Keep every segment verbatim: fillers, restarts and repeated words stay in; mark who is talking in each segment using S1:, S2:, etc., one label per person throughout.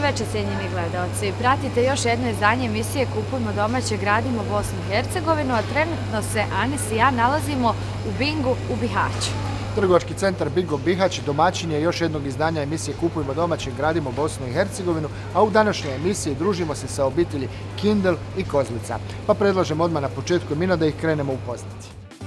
S1: veče, cijenjeni gledalci. Pratite još jedno izdanje emisije Kupujmo domaće, gradimo Bosnu i Hercegovinu, a trenutno se Anis i ja nalazimo u Bingu u Bihaću.
S2: Trgovački centar Bingo Bihać domaćin je još jednog izdanja emisije Kupujmo domaće, gradimo Bosnu i Hercegovinu, a u današnjoj emisiji družimo se sa obitelji Kindl i Kozlica. Pa predlažem odmah na početku emina da ih krenemo upoznati.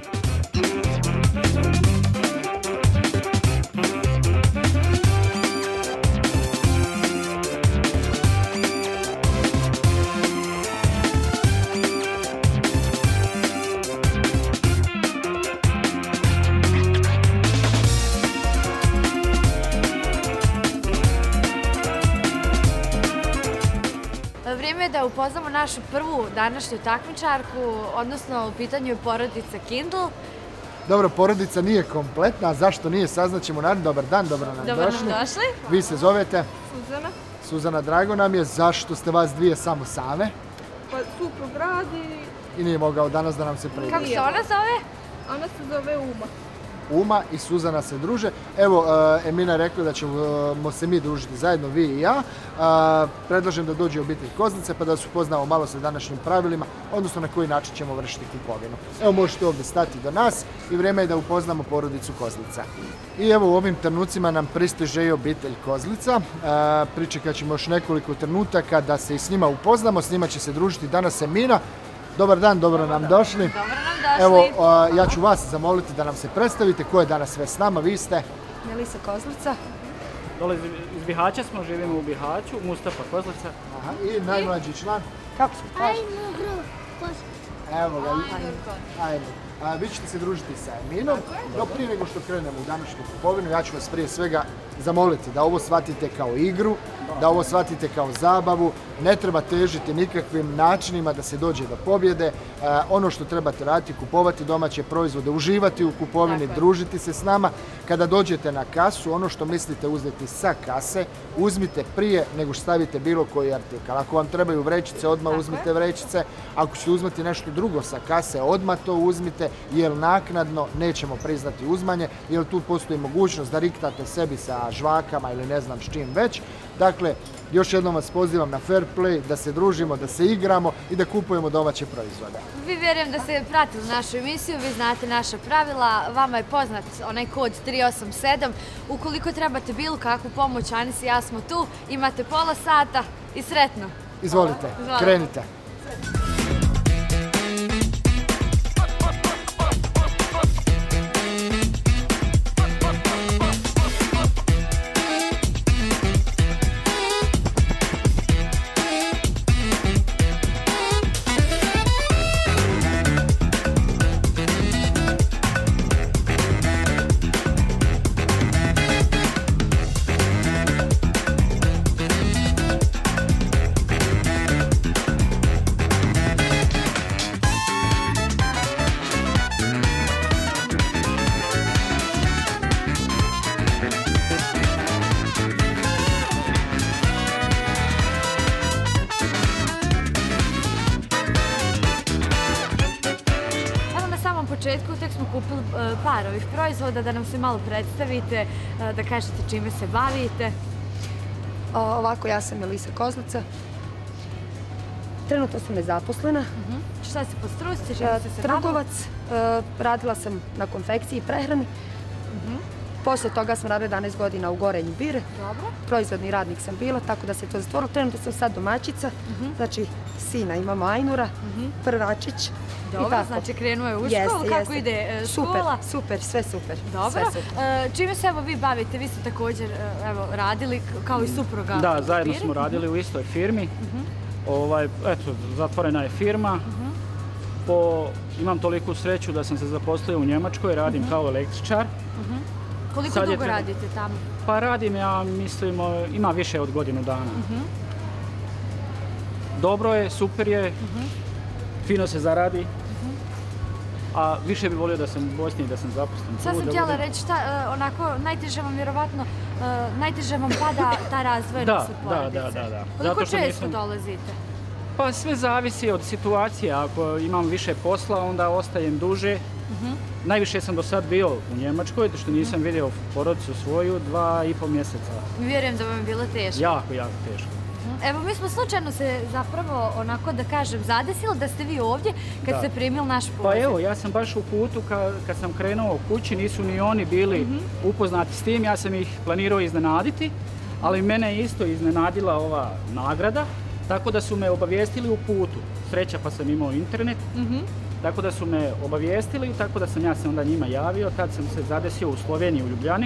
S1: Vrijeme je da upoznamo našu prvu današnju takmičarku, odnosno u pitanju je porodica Kindl.
S2: Dobro, porodica nije kompletna, a zašto nije, saznaćemo naravno. Dobar dan, dobro nam došli.
S1: Dobro nam došli.
S2: Vi se zovete?
S3: Suzana.
S2: Suzana, drago nam je. Zašto ste vas dvije samo same?
S3: Pa suprug radi.
S2: I nije mogao danas da nam se prijavi.
S1: Kako se ona zove?
S3: Ona se zove Uma.
S2: Uma i Suzana se druže. Evo, Emina je rekla da ćemo se mi družiti zajedno, vi i ja. Predlažem da dođe obitelj Kozlice pa da se upoznamo malo sa današnjim pravilima, odnosno na koji način ćemo vršiti kupovinu. Evo, možete ovdje stati do nas i vrijeme je da upoznamo porodicu Kozlica. I evo, u ovim trenucima nam pristiže i obitelj Kozlica. Pričekat ćemo još nekoliko trenutaka da se i s njima upoznamo. S njima će se družiti danas Emina. Dobar dan, dobro nam došli.
S1: Dobro nam došli.
S2: Evo, ja ću vas zamoliti da nam se predstavite. Ko je danas sve s nama? Vi ste?
S4: Melisa Kozlica.
S5: Dole iz Bihaća smo, živimo u Bihaću, Mustafa Kozlica.
S2: Aha, i najmlađi član?
S4: Kako se kaže?
S6: Ajnur Kozlica.
S2: Evo ga, ajmo. A, vi ćete se družiti sa Eminom, no prije nego što krenemo u današnju kupovinu, ja ću vas prije svega zamoliti da ovo shvatite kao igru, da ovo shvatite kao zabavu, ne treba težiti nikakvim načinima da se dođe do pobjede. E, ono što trebate raditi, kupovati domaće proizvode, uživati u kupovini, družiti se s nama. Kada dođete na kasu, ono što mislite uzeti sa kase, uzmite prije nego što stavite bilo koji artikal. Ako vam trebaju vrećice, odmah uzmite vrećice. Ako ćete uzmati nešto drugo sa kase, odmah to uzmite, jer naknadno nećemo priznati uzmanje, jer tu postoji mogućnost da riktate sebi sa žvakama ili ne znam s čim već. Dakle, još jednom vas pozivam na fair play, da se družimo, da se igramo i da kupujemo domaće proizvode.
S1: Vi vjerujem da ste pratili našu emisiju, vi znate naša pravila, vama je poznat onaj kod tri osam sedam. Ukoliko trebate bilo kakvu pomoć, Anis i ja smo tu, imate pola sata i sretno.
S2: Izvolite,
S1: Izvolite.
S2: krenite.
S1: početku tek smo kupili par ovih proizvoda, da nam se malo predstavite, da kažete čime se bavite.
S4: Ovako, ja sam Melisa Kozlica. Trenutno sam nezaposlena.
S1: Šta se po struci, čime ste se bavili?
S4: Trgovac. Radila sam na konfekciji i prehrani. Poslije toga sam radila jedanaest godina u Gorenju Bire.
S1: Dobro.
S4: Proizvodni radnik sam bila, tako da se to zatvorilo. Trenutno sam sad domaćica. Znači, sina imamo Ajnura, prvačić.
S1: Dobro, znači krenuo je u školu, kako ide škola?
S4: Super, super, sve super.
S1: Dobro. Čime se evo vi bavite? Vi ste također radili kao i supruga.
S5: Da, zajedno smo radili u istoj firmi. Eto, zatvorena je firma. Imam toliku sreću da sam se zaposlio u Njemačkoj, radim kao električar.
S1: Koliko dugo radite tamo?
S5: Pa radim, ja mislim, ima više od godinu dana. Dobro je, super je, fino se zaradi. A više bih volio da sam u Bosni i da sam zaposlen.
S1: Sad sam htjela reći, onako, najteže vam vjerovatno, najteže vam pada ta razvojenost u porodice.
S5: Da, da, da.
S1: Koliko često dolazite?
S5: Pa sve zavisi od situacije. Ako imam više posla, onda ostajem duže. Najviše sam do sad bio u Njemačkoj, što nisam vidio porodicu svoju dva i pol mjeseca.
S1: Vjerujem da vam je bilo teško.
S5: Jako, jako teško.
S1: Evo, mi smo slučajno se zapravo, onako da kažem, zadesili da ste vi ovdje kad
S5: Da.
S1: ste primili naš poziv.
S5: Pa evo, ja sam baš u putu ka- kad sam krenuo kući, nisu ni oni bili upoznati s tim, ja sam ih planirao iznenaditi, ali mene je isto iznenadila ova nagrada, tako da su me obavijestili u putu. Sreća pa sam imao internet, tako da su me obavijestili, tako da sam ja se onda njima javio, tad sam se zadesio u Sloveniji, u Ljubljani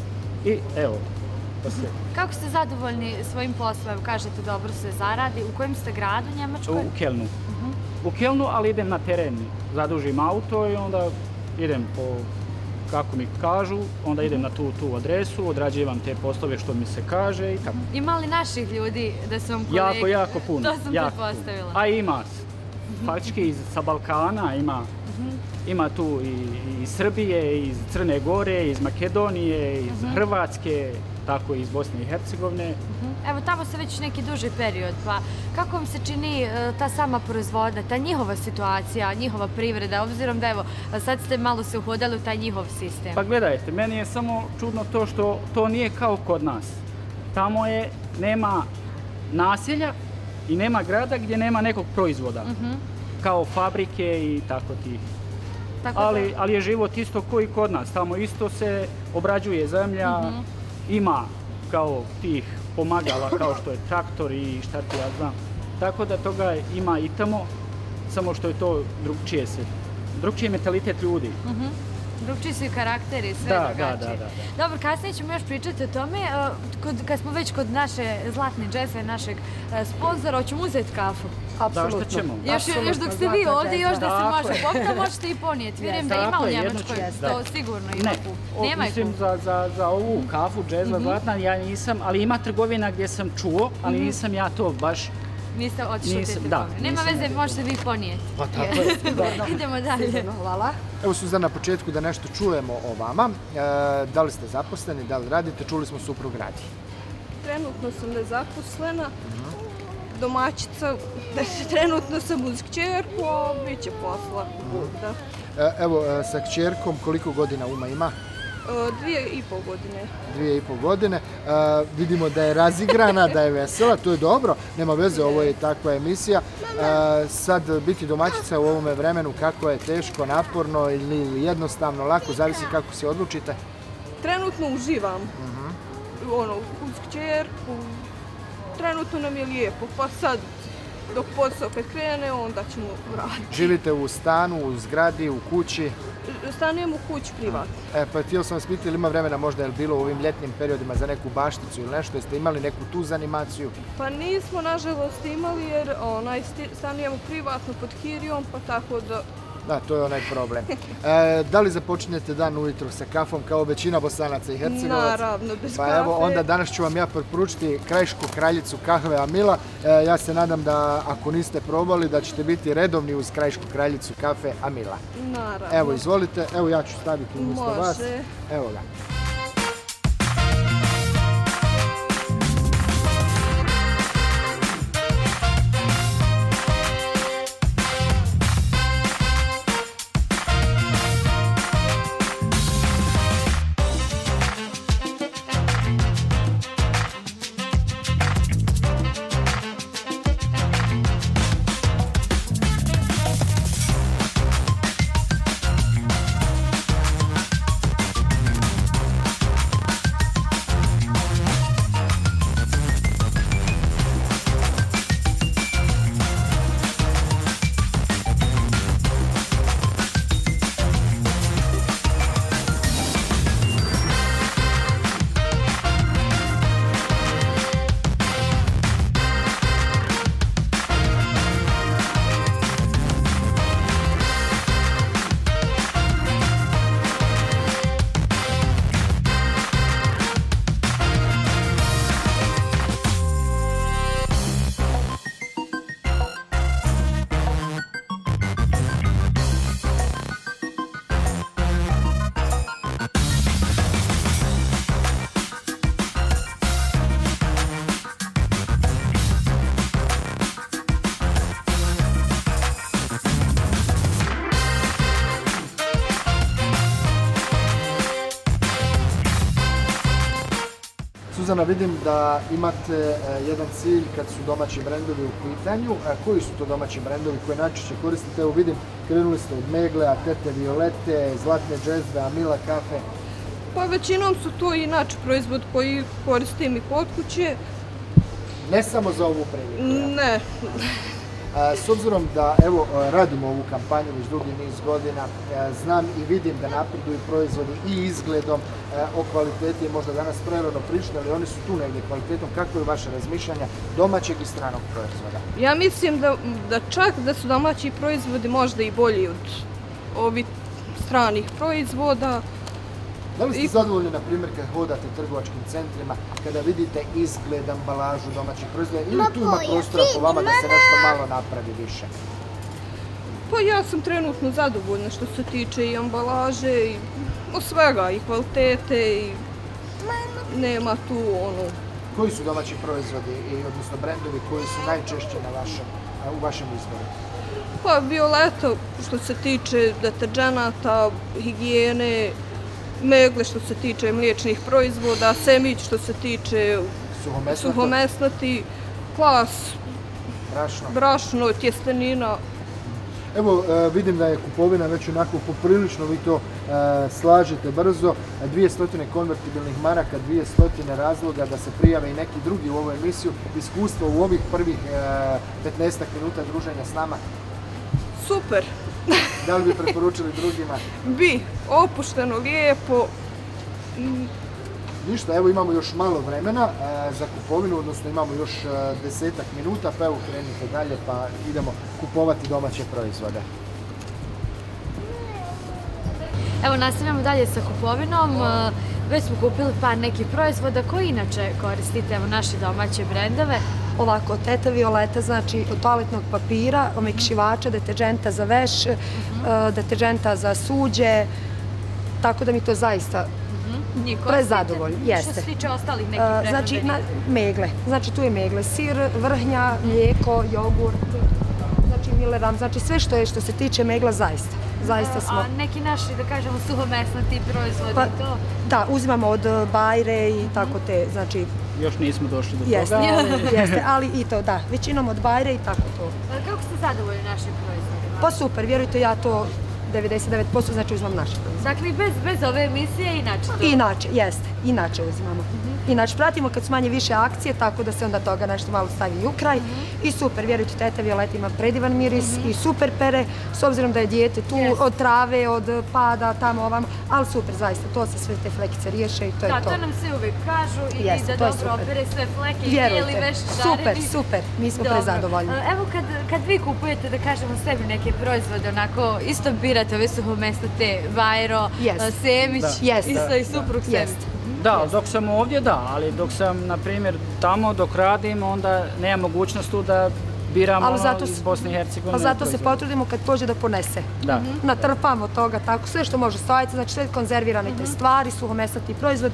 S5: i evo, pa se...
S1: Kako ste zadovoljni svojim poslom? Kažete, dobro se zaradi. U kojem ste gradu
S5: U,
S1: Njemačkoj?
S5: u Kelnu. U Kelnu, ali idem na teren, zadužim auto i onda idem po, kako mi kažu, onda idem na tu, tu adresu, odrađivam te poslove što mi se kaže i tako.
S1: Ima li naših ljudi da su vam kolege?
S5: Jako, jako puno.
S1: To sam
S5: jako
S1: pretpostavila.
S5: puno. A ima, faktički iz, sa Balkana ima, ima tu i iz Srbije, iz Crne Gore, iz Makedonije, iz Hrvatske, tako i iz Bosne i Hercegovine.
S1: Evo, tamo ste već neki duži period, pa kako vam se čini e, ta sama proizvodnja, ta njihova situacija, njihova privreda, obzirom da evo, sad ste malo se uhodali u taj njihov sistem?
S5: Pa gledajte, meni je samo čudno to što to nije kao kod nas. Tamo je, nema naselja i nema grada gdje nema nekog proizvoda. Kao fabrike i tako tih.
S1: Tako da-
S5: Ali, ali je život isto koji kod nas. Tamo isto se obrađuje zemlja, ima kao tih pomagala kao što je traktor i šta ti ja znam. Tako da toga ima i tamo, samo što je to drugčije se. Drugčiji je mentalitet ljudi.
S1: Drugčiji su i karakteri, sve
S5: Da,
S1: drugačije.
S5: da, da, da.
S1: Dobro, kasnije ćemo još pričati o tome. E, Kod, kad smo već kod naše zlatne džezve, našeg e, sponzora, hoćemo uzeti kafu.
S4: Apsolutno.
S5: Da, šta ćemo?
S1: Još, još dok ste vi
S4: Zlatna
S1: ovdje, još da se
S5: Tako
S1: može
S5: je.
S1: popiti, možete i ponijeti. Vjerujem da ima
S5: Tako
S1: u
S5: je, jedno
S1: Njemačkoj,
S5: ću-
S1: to
S5: da.
S1: sigurno ima
S5: Ne,
S1: tu.
S5: o,
S1: Nema ih
S5: mislim
S1: tu.
S5: za, za, za ovu kafu džezva zlatna ja nisam, ali ima trgovina gdje sam čuo, ali nisam ja to baš...
S1: Niste otišli u te
S5: Nisam,
S1: trgovine.
S5: da,
S1: Nema
S5: nisam
S1: veze,
S5: ja
S1: možete vi ponijeti.
S5: Pa tako je.
S1: Idemo dalje.
S4: Sigurno, hvala.
S2: Evo Suzana, na početku da nešto čujemo o vama. E, da li ste zaposleni, da li radite? Čuli smo suprug radi.
S3: Trenutno sam nezaposlena, domaćica, trenutno sam uz kćerku, a bit će posla. Da.
S2: E, evo, e, sa kćerkom koliko godina Uma ima?
S3: E, Dvije i pol godine.
S2: Dvije i pol godine. E, vidimo da je razigrana, da je vesela, to je dobro. Nema veze, ovo je takva emisija. E, sad biti domaćica u ovome vremenu, kako je teško, naporno ili jednostavno, lako, zavisi kako se odlučite.
S3: Trenutno uživam. Ono, uz kćerku. Trenutno nam je lijepo, pa sad dok posao kad krene, onda ćemo raditi.
S2: Živite u stanu, u zgradi, u kući.
S3: Stanujem u kući privatno.
S2: E, pa htio sam vas pitati, ili ima vremena možda je li bilo u ovim ljetnim periodima za neku bašticu ili nešto, jeste imali neku tu zanimaciju?
S3: Pa nismo nažalost imali jer onaj, sti- stanujemo privatno pod kirijom, pa tako da
S2: Da, to je onaj problem. E, da li započinjete dan ujutro sa kafom kao većina Bosanaca i Hercegovaca?
S3: naravno bez
S2: Pa
S3: kafe.
S2: evo, onda danas ću vam ja preporučiti krajišku kraljicu kahve Amila. E, ja se nadam da ako niste probali da ćete biti redovni uz krajišku kraljicu kafe Amila.
S3: Naravno.
S2: Evo, izvolite, evo ja ću staviti umjesto
S3: Može.
S2: vas. Evo ga. Suzana, vidim da imate jedan cilj kad su domaći brendovi u pitanju. Koji su to domaći brendovi koje najčešće koristite? Evo vidim, krenuli ste od Meglea, Tete Violete, Zlatne džezve, Amila kafe.
S3: Pa većinom su to inače proizvod koji koristim i kod kuće.
S2: Ne samo za ovu priliku?
S3: Ne.
S2: S obzirom da evo radimo ovu kampanju već dugi niz godina, znam i vidim da napreduju proizvodi i izgledom, o kvaliteti je možda danas prerano pričali, ali oni su tu negdje kvalitetom. Kako je vaše razmišljanja domaćeg i stranog proizvoda?
S3: Ja mislim da, da čak da su domaći proizvodi možda i bolji od ovih stranih proizvoda.
S2: Da li ste zadovoljni, na primjer, kad hodate u trgovačkim centrima, kada vidite izgled, ambalažu domaćih proizvoda, ili tu ima prostora po vama da se nešto malo napravi više?
S3: Pa ja sam trenutno zadovoljna što se tiče i ambalaže, i svega, i kvalitete, i nema tu ono...
S2: Koji su domaći proizvodi, odnosno brendovi koji su najčešće u vašem izboru?
S3: Pa Violeta što se tiče deterđenata, higijene, Megle što se tiče mliječnih proizvoda, Semić što se tiče suhomesnati, Klas, brašno, tjestenina.
S2: Evo, vidim da je kupovina već onako poprilično, vi to slažete brzo. dvije stotine konvertibilnih maraka, dvije stotine razloga da se prijave i neki drugi u ovu emisiju. Iskustvo u ovih prvih petnaestak minuta druženja s nama?
S3: Super.
S2: Da li bi preporučili drugima?
S3: Bi, opušteno, lijepo.
S2: Ništa, evo imamo još malo vremena za kupovinu, odnosno imamo još desetak minuta, pa evo krenite dalje pa idemo kupovati domaće proizvode.
S1: Evo nastavljamo dalje sa kupovinom. Već smo kupili par nekih proizvoda koji inače koristite, evo naše domaće brendove.
S4: Ovako, Teta Violeta, znači od toaletnog papira, omekšivača, deterđenta za veš, deterđenta za suđe, tako da mi to zaista prezadovoljno.
S1: Što se tiče ostalih nekih prehrambenih?
S4: Znači, Megle. Znači, tu je Megle. Sir, vrhnja, mlijeko, jogurt, znači Mileram, znači sve što je što se tiče Megla zaista. Zaista smo...
S1: A neki naši, da kažemo, suhomesnati proizvodi to?
S4: Da, uzimamo od Bajre i tako te, znači...
S5: Još nismo došli do
S4: jeste,
S5: toga.
S4: Jeste, ali i to, da, većinom od Bajre i tako to.
S1: Kako ste zadovoljni našim proizvodima?
S4: Pa super, vjerujte, ja to devedeset devet posto znači uzimam naše proizvode.
S1: Dakle, bez, bez ove emisije inače to?
S4: Inače, jeste, inače uzimamo. Inače, pratimo kad su manje više akcije, tako da se onda toga nešto malo stavi u kraj. I super, vjerujte, Teta Violeta ima predivan miris i super pere, s obzirom da je dijete tu od trave, od pada, tamo ovamo, ali super, zaista, to se sve te flekice riješe i to je to.
S1: Da, to nam svi uvijek kažu i da dobro opere sve fleke i bijeli veš
S4: šareni. Super, super, mi smo prezadovoljni.
S1: Evo kad vi kupujete, da kažemo, sebi neke proizvode, onako, isto birate ove suhomesnate, Bajro, Semić, isto i suprug Semić.
S5: Da, dok sam ovdje da, ali dok sam, na primjer, tamo dok radim, onda nema mogućnost tu da biram ono iz Bosne i Hercegovine.
S4: Pa zato se potrudimo kad pođe da ponese.
S5: Da.
S4: Natrpamo toga tako, sve što može stojati, znači sve konzervirane te stvari, suhomesnati proizvod.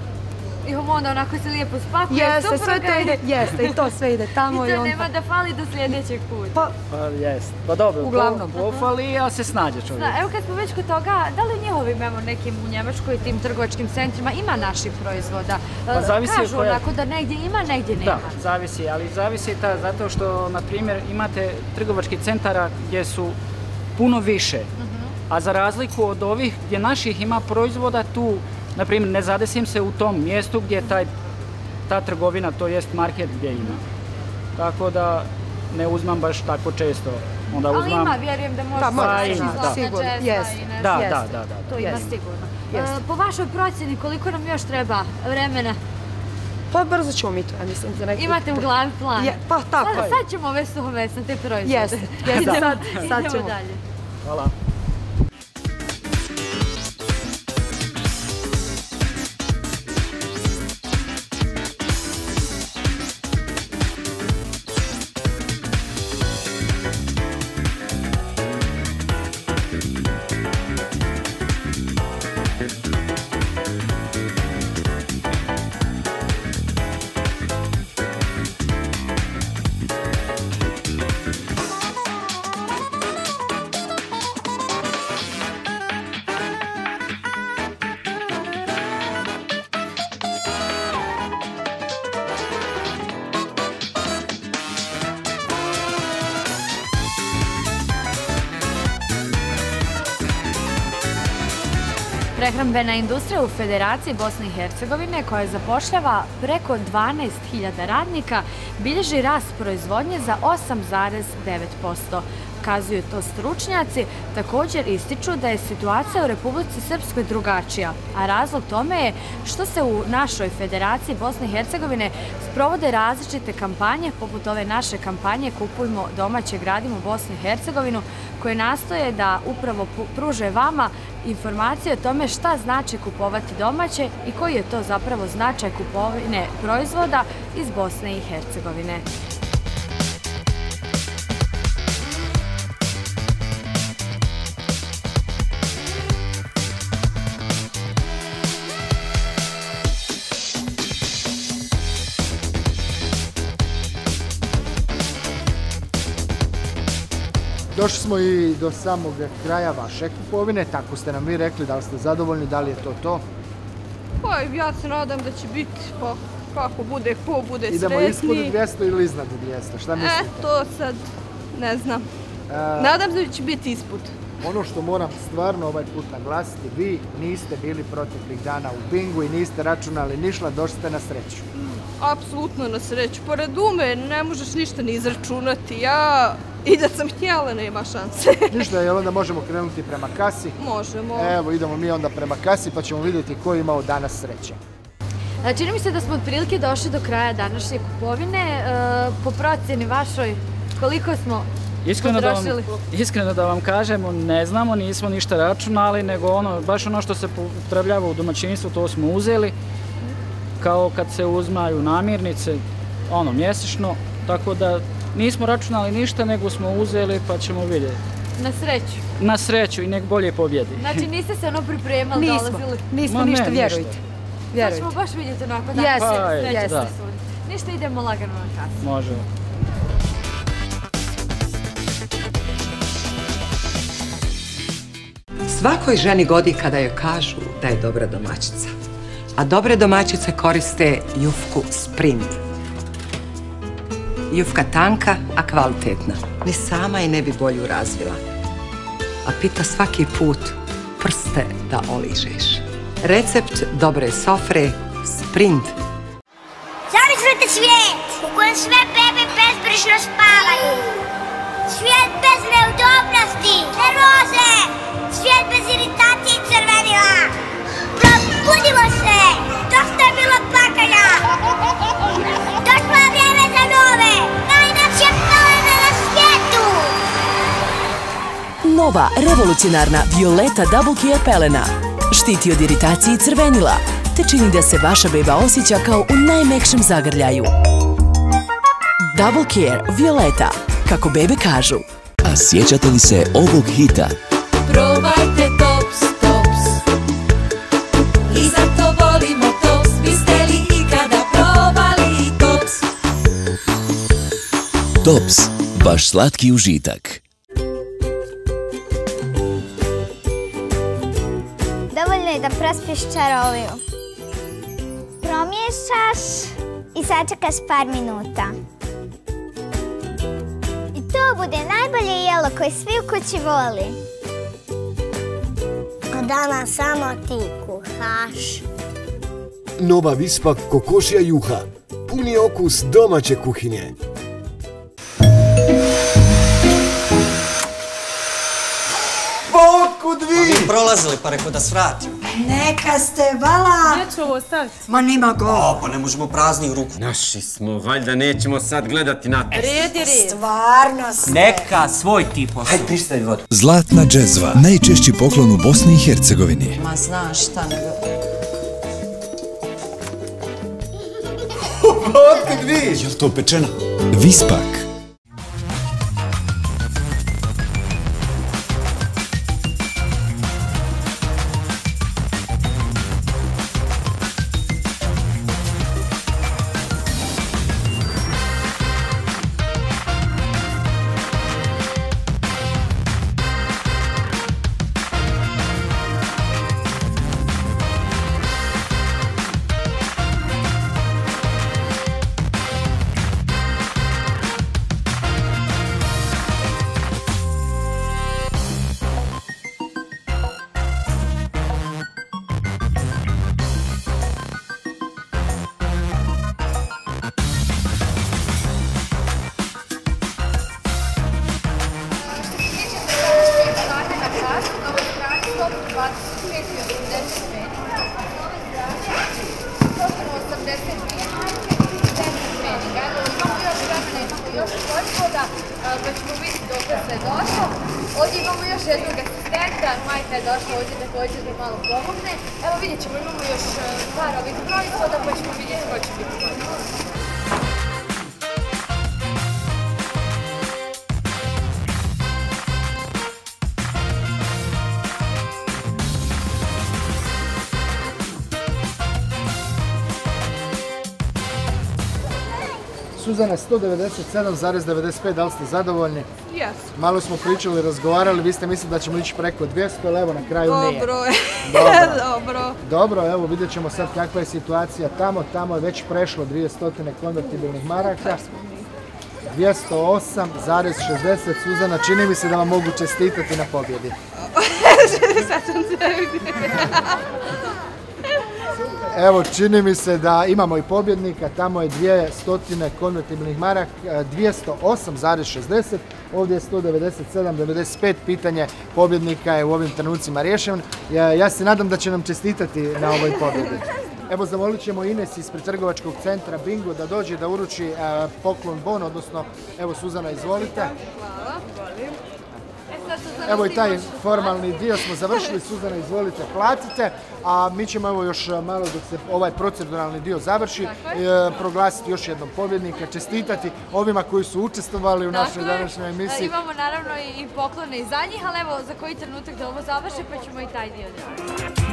S1: I onda onako se lijepo spakuje,
S4: jeste, sve to ide, jeste, i to sve ide tamo.
S1: I to nema da fali do sljedećeg puta.
S5: Pa jeste, pa dobro, pofali, ali se snađe čovjek.
S1: Evo kad smo već kod toga, da li njihovim, evo nekim u Njemačkoj, tim trgovačkim centrima ima naših proizvoda? Kažu onako da negdje ima, negdje nema.
S5: Da, zavisi, ali zavisi zato što, na primjer, imate trgovačkih centara gdje su puno više, a za razliku od ovih gdje naših ima proizvoda tu, na primjer, ne zadesim se u tom mjestu gdje je ta trgovina, to jest market gdje ima. Tako da ne uzmam baš tako često.
S1: Ali ima, vjerujem da možda naći Zlatna džezva i nešto.
S5: Da, da, da.
S1: To ima sigurno. Po vašoj procjeni, koliko nam još treba vremena?
S4: Pa brzo ćemo mi to, ja mislim.
S1: Imate u glavi plan?
S4: Pa tako je.
S1: Sad ćemo ove suhomesnate proizvode.
S4: Jeste, sad ćemo.
S1: Idemo dalje.
S5: Hvala.
S1: Prehrambena industrija u Federaciji Bosne i Hercegovine, koja zapošljava preko dvanaest hiljada radnika, bilježi rast proizvodnje za osam zarez devet posto. Kazuju to stručnjaci, također ističu da je situacija u Republici Srpskoj drugačija, a razlog tome je što se u našoj Federaciji Bosne i Hercegovine sprovode različite kampanje, poput ove naše kampanje Kupujmo domaće, gradimo Bosnu i Hercegovinu, koje nastoje da upravo pruže vama informacije o tome šta znači kupovati domaće i koji je to zapravo značaj kupovine proizvoda iz Bosne i Hercegovine.
S2: Došli smo i do samog kraja vaše kupovine, tako ste nam vi rekli, da li ste zadovoljni, da li je to to?
S3: Pa ja se nadam da će biti, pa kako bude, ko bude sretniji.
S2: Idemo ispod dvjesto ili iznad dvjesto, šta mislite?
S3: E, to sad ne znam. Nadam se da će biti ispod.
S2: Ono što moram stvarno ovaj put naglasiti, vi niste bili proteklih dana u bingu i niste računali ništa, došli ste na sreću.
S3: Apsolutno na sreću. Pored ume ne možeš ništa ni izračunati. Ja i da sam htjela nema šanse.
S2: Ništa, jel onda možemo krenuti prema kasi?
S3: Možemo.
S2: Evo, idemo mi onda prema kasi pa ćemo vidjeti ko je imao danas sreće.
S1: Čini mi se da smo otprilike došli do kraja današnje kupovine. Po procjeni vašoj, koliko smo potrošili?
S5: Iskreno da vam kažemo, ne znamo, nismo ništa računali, nego ono, baš ono što se upotrebljava u domaćinstvu, to smo uzeli. Kao kad se uzmaju namirnice, ono, mjesečno, tako da nismo računali ništa, nego smo uzeli pa ćemo vidjeti.
S1: Na sreću?
S5: Na sreću i nek bolje pobjedi.
S1: Znači niste se ono pripremali, dolazili?
S4: Nismo ništa, vjerujte.
S1: Sad ćemo baš vidjeti onako da
S4: jeste.
S1: Ništa, idemo lagano na kasu.
S5: Može.
S7: Svakoj ženi godi kada joj kažu da je dobra domaćica. A dobre domaćice koriste jufku Sprint. Jufka tanka, a kvalitetna. Ni sama je ne bi bolju razvila. A pita svaki put prste da oližeš. Recept dobre sofre Sprint.
S6: Zamislite svijet u kojem sve bebe bezbrižno spavaju. Svijet bez neudobnosti, nervoze. Svijet bez iritacije i crvenila. Probudimo se! Dosta je bilo plakanja! Došlo je vrijeme za nove, najveće pelene na svijetu!
S8: Nova, revolucionarna Violeta Double Care pelena. Štiti od iritacije i crvenila, te čini da se vaša beba osjeća kao u najmekšem zagrljaju. Double Care Violeta, kako bebe kažu.
S9: A sjećate li se ovog hita?
S10: Probajte Tops, Tops. I zato volimo Tops. Biste li ikada probali Tops?
S9: Tops, baš slatki užitak.
S6: Dovoljno je da prospiješ čaroliju. Promiješaš i sačekaš par minuta. I to bude najbolje jelo koje svi u kući voli. A danas samo ti kuhaš.
S11: Nova Vispak kokošja juha. Puni okus domaće kuhinje.
S12: Pa otkud vi? Pa vi prolazili pa rekao da svratim.
S13: Neka ste vala.
S14: Ja ću ovo staviti.
S13: Ma nima go.
S12: O, pa ne možemo praznih ruku.
S15: Naši smo, valjda nećemo sad gledati na to.
S14: Red je red.
S13: Stvarno ste.
S12: Neka svoj ti poslu. Hajde, pristavi vodu.
S9: Zlatna džezva, najčešći poklon u Bosni i Hercegovini.
S13: Ma znaš šta nego.
S11: Otkud vi?
S9: Jel to pečeno? Vispak.
S1: dvadeset pet i osamdeset treninga, sto osamdeset treninga i deset treninga. Imamo još vremena, imamo još proizvoda, pa ćemo vidjeti dok se došlo. Ovdje imamo još jednog asistenta, majka je došla ovdje također da malo pomogne. Evo vidjet ćemo, imamo još par ovih proizvoda, pa ćemo vidjeti ko će biti proizvod.
S2: Suzana, sto devedeset sedam zarez devedeset pet, da li ste zadovoljni?
S3: Jesam.
S2: Malo smo pričali, razgovarali, vi ste mislili da ćemo ići preko dvjesto, ali evo na kraju nije.
S3: Dobro je. Dobro.
S2: Dobro, evo vidjet ćemo sad kakva je situacija tamo. Tamo je već prešlo dvjesto konvertibilnih maraka. dvjesto osam zarez šezdeset. Suzana, čini mi se da vam mogu čestitati na pobjedi.
S3: Sad sam se vidio.
S2: Evo, čini mi se da imamo i pobjednika, tamo je dvjesto konvertibilnih maraka, dvjesto osam zarez šezdeset, ovdje je sto devedeset sedam zarez devedeset pet, pitanje pobjednika je u ovim trenucima riješeno. Ja, ja se nadam da će nam čestitati na ovoj pobjedi. Evo, zamolit ćemo Ines ispred trgovačkog centra Bingo da dođe da uruči uh, poklon bon, odnosno, evo Suzana, izvolite.
S3: Hvala, volim.
S2: Evo i taj formalni dio smo završili, Suzana, izvolite, platite, a mi ćemo evo još malo dok se ovaj proceduralni dio završi, e, proglasiti još jednom pobjednika, čestitati ovima koji su učestvovali u našoj današnjoj emisiji.
S1: Imamo naravno i poklone i za njih, ali evo za koji trenutak da ovo završi pa ćemo i taj dio djelati.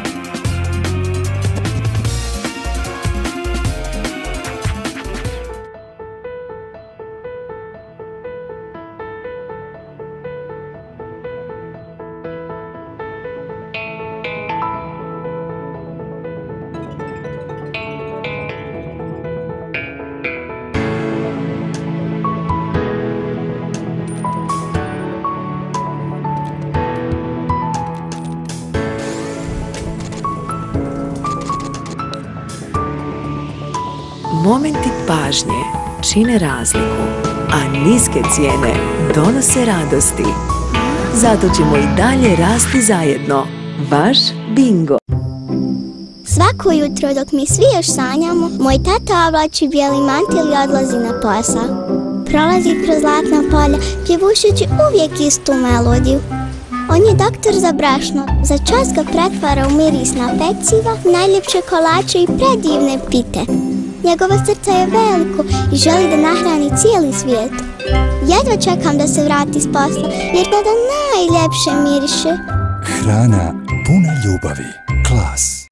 S8: Momenti pažnje čine razliku, a niske cijene donose radosti. Zato ćemo i dalje rasti zajedno. Vaš Bingo.
S6: Svako jutro dok mi svi još sanjamo, moj tata oblači bijeli mantil i odlazi na posao. Prolazi kroz zlatna polja, pjevušući uvijek istu melodiju. On je doktor za brašno, za čas ga pretvara u mirisna peciva, najljepše kolače i predivne pite. Njegovo srce je veliko i želi da nahrani cijeli svijet. Jedva čekam da se vrati s posla, jer tada najljepše miriše.
S9: Hrana puna ljubavi. Klas.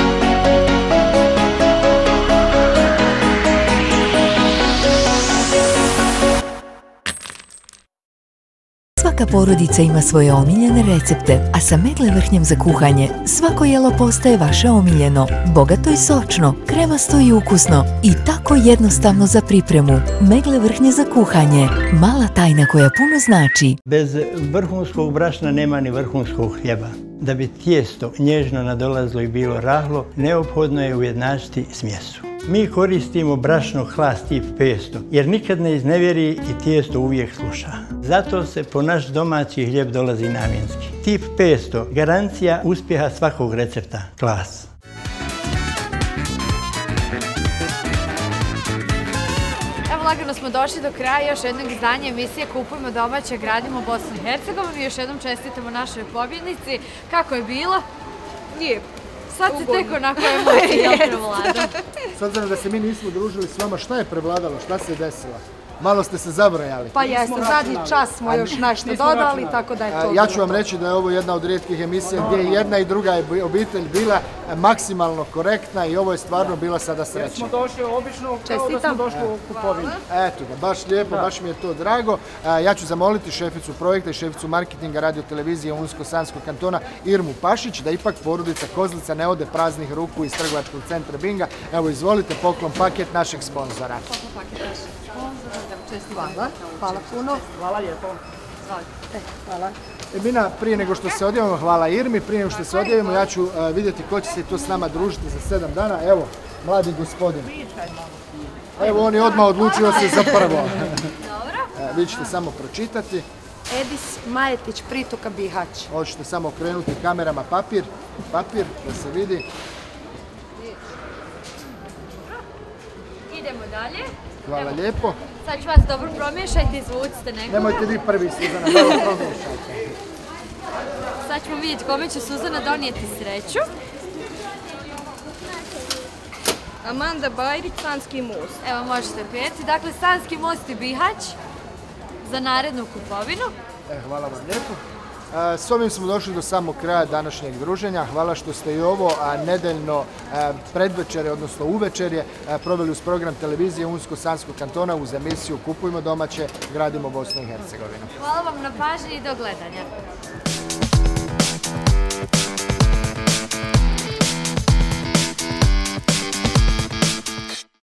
S8: Svaka porodica ima svoje omiljene recepte, a sa Megle vrhnjem za kuhanje svako jelo postaje vaše omiljeno. Bogato i sočno, kremasto i ukusno i tako jednostavno za pripremu. Megle vrhnje za kuhanje, mala tajna koja puno znači.
S14: Bez vrhunskog brašna nema ni vrhunskog hljeba. Da bi tijesto nježno nadolazilo i bilo rahlo, neophodno je ujednačiti smjesu. Mi koristimo brašno Hlas tip petsto jer nikad ne iznevjeri i tijesto uvijek sluša. Zato se po naš domaći hljeb dolazi namjenski. Tip petsto, garancija uspjeha svakog recepta. Klas.
S1: Evo, lagano smo došli do kraja još jednog izdanja emisije Kupujmo domaće, gradimo Bosnu i Hercegovinu. Još jednom čestitamo našoj pobjednici. Kako je bilo?
S3: Lijepo.
S1: Sad se tek onako emocija prevlada.
S2: S obzirom da se mi nismo družili s vama, šta je prevladalo, šta se je desilo? Malo ste se zabrojali.
S4: Pa jeste, zadnji čas smo još nešto dodali, tako da je to...
S2: Ja ću vam reći da je ovo jedna od rijetkih emisija gdje je jedna i druga obitelj bila maksimalno korektna i ovo je stvarno bila sada sreća.
S5: Jer smo došli obično kao da smo došli u kupovinu.
S2: Eto da, baš lijepo, baš mi je to drago. Ja ću zamoliti šeficu projekta i šeficu marketinga radio televizije Unsko-Sanskog kantona Irmu Pašić da ipak porodica Kozlica ne ode praznih ruku iz trgovačkog centra Binga. Evo, izvolite, poklon paket našeg sponzora.
S1: Poklon paket našeg sponzora.
S4: Hvala, hvala puno.
S5: Hvala lijepo.
S4: Hvala.
S2: Emina, prije nego što se odjavimo, hvala Irmi, prije nego što se odjavimo, ja ću vidjeti ko će se tu s nama družiti za sedam dana. Evo, mladi gospodin. Evo, on je odmah odlučio se za prvo. Vi ćete samo pročitati.
S4: Edis Majetić, Pritoka Bihać.
S2: Hoćete samo okrenuti kamerama papir, papir da se vidi.
S1: Idemo dalje.
S2: Hvala lijepo.
S1: Sad ću vas dobro promiješajte, izvucite nekoga.
S2: Nemojte vi prvi, Suzana, dobro promiješajte.
S1: Sad ćemo vidjeti kome će Suzana donijeti sreću.
S3: Amanda Bajrić, Sanski most.
S1: Evo možete peti. Dakle, Sanski most i Bihać za narednu kupovinu.
S2: E, hvala vam lijepo. E, s ovim smo došli do samog kraja današnjeg druženja. Hvala što ste i ovo a, nedeljno a, predvečerje, odnosno uvečerje, a, proveli uz program televizije Unsko-Sanskog kantona uz emisiju Kupujmo domaće, gradimo Bosnu i Hercegovinu.
S1: Hvala vam na pažnji i do gledanja.